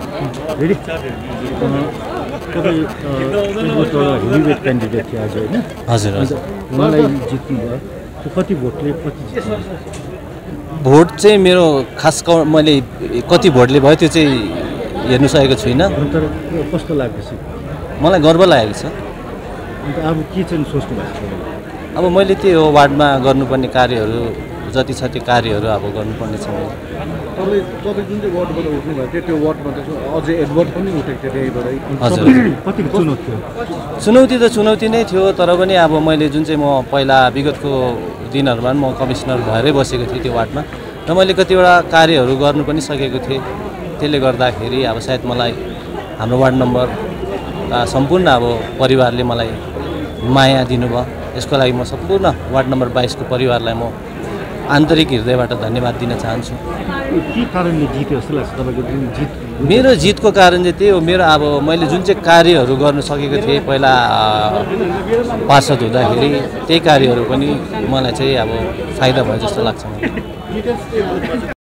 ready तपाईँ heavyweight candidate थियो आज होइन हजुर हजुर उहाँलाई जित्नु भयो कति भोटले कति जित्नु भोट चाहिँ मेरो खास मैले कति भोटले भयो त्यो चाहिँ हेर्नु सकेको छुइनँ तर कस्तो लाग्दैछ मलाई गर्व लागेको छ अन्त अब के चाहिँ सोच्नु भएको छ अब मैले त्यही हो वार्डमा गर्नुपर्ने कार्यहरू जति छ त्यो कार्यहरू अब गर्नुपर्ने छ तपाईँ जुन चाहिँ वार्डबाट उठ्नु भएको थियो त्यो वार्डमा त अझै एडभर्ट पनि उठेको थियो त्यहीँबाटै हजुर कतिको चुनौती थियो चुनौती त चुनौती नै थियो तर पनि अब मैले जुन चाहिँ म पहिला विगतको दिनहरूमा म कमिसनर भएरै बसेको थिएँ त्यो वार्डमा र मैले कतिवटा कार्यहरू गर्नु पनि सकेको थिएँ त्यसले गर्दाखेरि अब सायद मलाई हाम्रो वार्ड नम्बर सम्पूर्ण अब परिवारले मलाई माया दिनुभयो यसको लागि म सम्पूर्ण वार्ड नम्बर 22 को परिवारलाई म आन्तरिक हृदयबाट धन्यवाद दिन चाहन्छु के कारणले जित्यो जस्तो लाग्छ तपाईँको जुन जित मेरो जितको कारण चाहिँ त्यही हो मेरो अब मैले जुन चाहिँ कार्यहरू गर्न सकेको थिएँ पहिला पार्षद हुँदाखेरि त्यही कार्यहरू पनि मलाई चाहिँ अब फाइदा भयो जस्तो लाग्छ मलाई